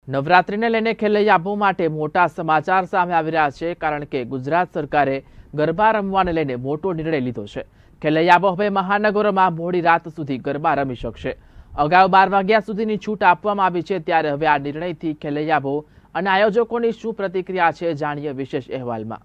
નવરાત્રીને લઈને ખેલૈયાઓ માટે મોટા સમાચાર સામે આવી રહ્યા છે કારણ કે ગુજરાત સરકારે ગરબા રમવાને લઈને મોટો નિર્ણય લીધો છે। ખેલૈયાઓ હવે મહાનગરોમાં મોડી રાત સુધી ગરબા રમી શકશે। અગાઉ 12 વાગ્યા સુધીની છૂટ આપવામાં આવી છે, ત્યારે હવે આ નિર્ણયથી ખેલૈયાઓ અને આયોજકોની શું પ્રતિક્રિયા છે, જાણીએ વિશેષ અહેવાલમાં।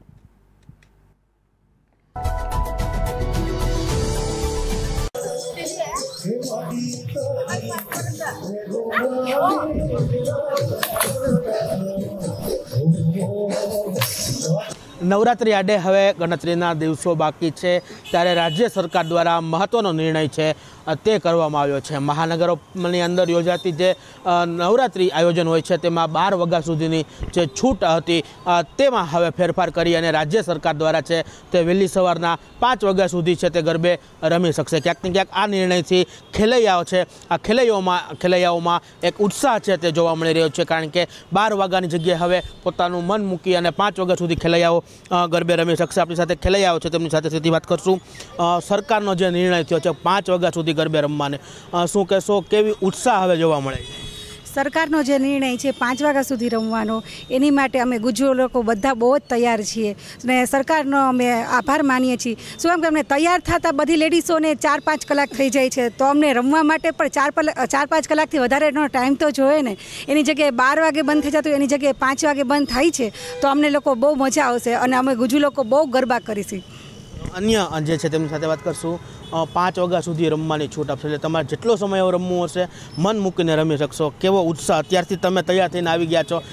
નવરાત્રી આડે હવે ગણતરીના દિવસો બાકી છે, ત્યારે રાજ્ય સરકાર દ્વારા મહત્વનો નિર્ણય છે તે કરવામાં આવ્યો છે। મહાનગરોની અંદર યોજાતી જે નવરાત્રી આયોજન હોય છે તેમાં 12 વાગ્યા સુધીની જે છૂટ હતી તેમાં હવે ફેરફાર કરી અને રાજ્ય સરકાર દ્વારા છે તે વહેલી સવારના 5 વાગ્યા સુધી છે તે ગરબે રમી શકશે। ક્યાંક ને ક્યાંક આ નિર્ણયથી ખેલૈયાઓ છે આ ખેલૈયાઓમાં એક ઉત્સાહ છે તે જોવા મળી રહ્યો છે, કારણ કે 12 વાગ્યાની જગ્યાએ હવે પોતાનું મન મૂકી અને 5 વાગ્યા સુધી ખેલૈયાઓ ગરબે રમી શકશે। આપણી સાથે ખેલૈયાઓ છે, તેમની સાથે સીધી વાત કરશું। સરકારનો જે નિર્ણય થયો છે 5 વાગ્યા સુધી ગરબે રમવાને, શું કહેશો, કેવી ઉત્સાહ હવે જોવા મળે છે? સરકારનો જે નિર્ણય છે 5 વાગ્યા સુધી રમવાનો, એની માટે અમે ગુજરો લોકો બધા બહુ જ તૈયાર છીએ અને સરકારનો અમે આભાર માનીએ છીએ। શું એમ કે અમને તૈયાર થતાં બધી લેડીઝોને 4-5 કલાક થઈ જાય છે, તો અમને રમવા માટે પણ 4-5 કલાકથી વધારેનો ટાઈમ તો જોઈએ ને। એની જગ્યાએ 12 વાગે બંધ થઈ જતું, એની જગ્યાએ 5 વાગે બંધ થાય છે, તો અમને લોકો બહુ મજા આવશે અને અમે ગુજુ લોકો બહુ ગરબા કરીશું। અન્ય જે છે તેમની સાથે વાત કરશું। 5 વાગ્યા સુધી રમવાની છૂટ આપશે, એટલે તમારે જેટલો સમય રમવું હશે મન મૂકીને રમી શકશો। કેવો ઉત્સાહ અત્યારથી તમે તૈયાર થઈને આવી ગયા છો,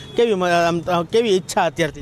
કેવી ઈચ્છા અત્યારથી?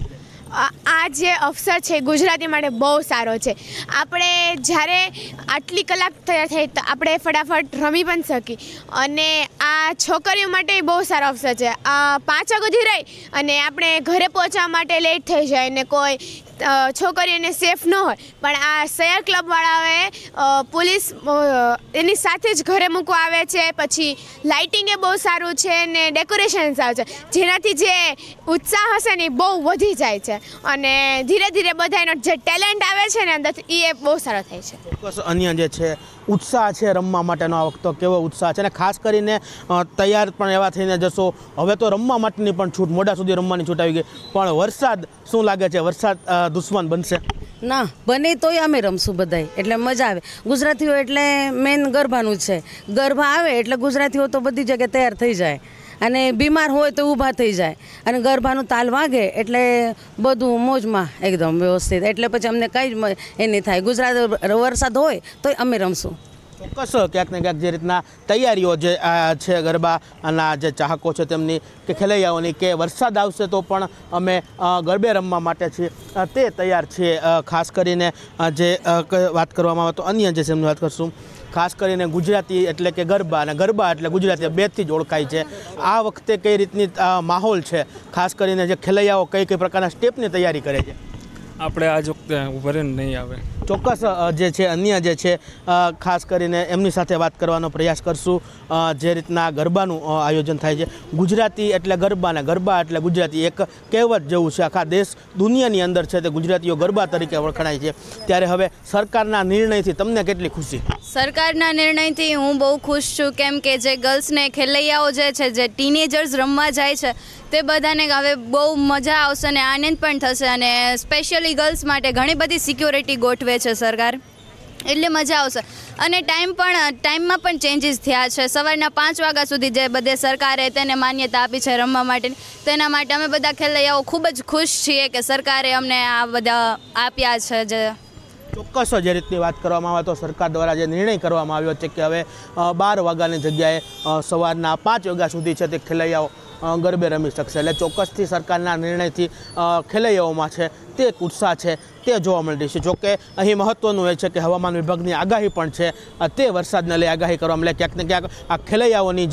આ જે અવસર છે ગુજરાતી માટે બહુ સારો છે। આપણે જ્યારે આટલી કલાક તૈયાર થઈ તો આપણે ફટાફટ રમી પણ શકી, અને આ છોકરીઓ માટે બહુ સારો અવસર છે। 5 વાગ્યાથી રહી અને આપણે ઘરે પહોંચવા માટે લેટ થઈ જાય ને કોઈ છોકરીઓને સેફ ન હોય, પણ આ શહેર ક્લબવાળાઓએ પોલીસ એની સાથે જ ઘરે મૂકવા આવે છે। પછી લાઇટિંગ એ બહુ સારું છે ને ડેકોરેશન સારું છે, જેનાથી જે ઉત્સાહ હશે ને એ બહુ વધી જાય છે અને ધીરે ધીરે બધાનો જે ટેલેન્ટ આવે છે ને અંદરથી એ બહુ સારો થાય છે। ચોક્કસ અન્ય જે છે ઉત્સાહ છે રમવા માટેનો, આ વખતે કેવો ઉત્સાહ છે, અને ખાસ કરીને તૈયાર પણ એવા થઈને જશો। હવે તો રમવા માટેની પણ છૂટ, મોડા સુધી રમવાની છૂટ આવી ગઈ, પણ વરસાદ શું લાગે છે? વરસાદ દુશ્મન બનશે? ના બને તોય અમે રમશું બધાય, એટલે મજા આવે। ગુજરાતીઓ એટલે મેન ગરબાનું જ છે, ગરબા આવે એટલે ગુજરાતીઓ તો બધી જગ્યાએ તૈયાર થઈ જાય અને બીમાર હોય તો ઊભા થઈ જાય, અને ગરબાનું તાલ વાગે એટલે બધું મોજમાં એકદમ વ્યવસ્થિત, એટલે પછી અમને કંઈ જ એ નહીં થાય। ગુજરાત વરસાદ હોય તોય અમે રમશું। ચોક્કસ ક્યાંક ને ક્યાંક જે રીતના તૈયારીઓ જે છે ગરબાના જે ચાહકો છે તેમની કે ખેલૈયાઓની, કે વરસાદ આવશે તો પણ અમે ગરબે રમવા માટે છીએ તે તૈયાર છીએ। ખાસ કરીને જે વાત કરવામાં આવે તો અન્ય જે છે એમની વાત કરશું। ખાસ કરીને ગુજરાતી એટલે કે ગરબા અને ગરબા એટલે ગુજરાતી, બેથી જ ઓળખાય છે। આ વખતે કઈ રીતની માહોલ છે, ખાસ કરીને જે ખેલૈયાઓ કઈ પ્રકારના સ્ટેપની તૈયારી કરે છે? આપણે આજ વખતે ઉભરે નહીં આવે। ચોક્કસ જે છે અન્ય જે છે ખાસ કરીને એમની સાથે વાત કરવાનો પ્રયાસ કરશું। જે રીતના ગરબાનું આયોજન થાય છે, ગુજરાતી એટલે ગરબા ને ગરબા એટલે ગુજરાતી, એક કહેવત જેવું છે। આખા દેશ દુનિયાની અંદર છે તે ગુજરાતીઓ ગરબા તરીકે વખણાય છે, ત્યારે હવે સરકારના નિર્ણયથી તમને કેટલી ખુશી? સરકારના નિર્ણયથી હું બહુ ખુશ છું, કેમ કે જે ગર્લ્સને ખેલૈયાઓ જે છે, જે ટીનેજર્સ રમવા જાય છે, તે બધાને હવે બહુ મજા આવશે અને આનંદ પણ થશે, અને સ્પેશિયલી ગર્લ્સ માટે ઘણી બધી સિક્યોરિટી ગોઠવે છે સરકાર, એટલે મજા આવશે। અને ટાઈમમાં પણ ચેન્જીસ થયા છે। સવારના 5 વાગ્યા સુધી જે બધે સરકારે તેને માન્યતા આપી છે રમવા માટે, તેના માટે અમે બધા ખેલૈયાઓ ખૂબ જ ખુશ છીએ કે સરકારે અમને આ બધા આપ્યા છે। જે ચોક્કસ જે રીતની વાત કરવામાં આવે તો સરકાર દ્વારા જે નિર્ણય કરવામાં આવ્યો છે કે હવે 12 વાગ્યાની જગ્યાએ સવારના 5 વાગ્યા સુધી છે તે ખેલૈયાઓ ગરબે રમી શકશે, એટલે ચોક્કસથી સરકારના નિર્ણયથી ખેલૈયાઓમાં છે તે એક ઉત્સાહ છે તે જોવા મળી રહી છે। જોકે અહીં મહત્ત્વનું એ છે કે હવામાન વિભાગની આગાહી પણ છે, તે વરસાદને લઈ આગાહી કરવામાં, એટલે ક્યાંક ને ક્યાંક આ ખેલૈયાઓની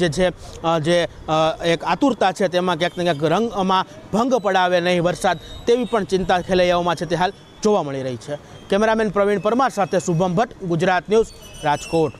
જે એક આતુરતા છે તેમાં ક્યાંક ને ક્યાંક રંગમાં ભંગ પડાવે નહીં વરસાદ, તેવી પણ ચિંતા ખેલૈયાઓમાં છે તે હાલ જોવા મળી રહી છે। કેમેરામેન પ્રવીણ પરમાર સાથે શુભમ ભટ્ટ, ગુજરાત ન્યૂઝ, રાજકોટ।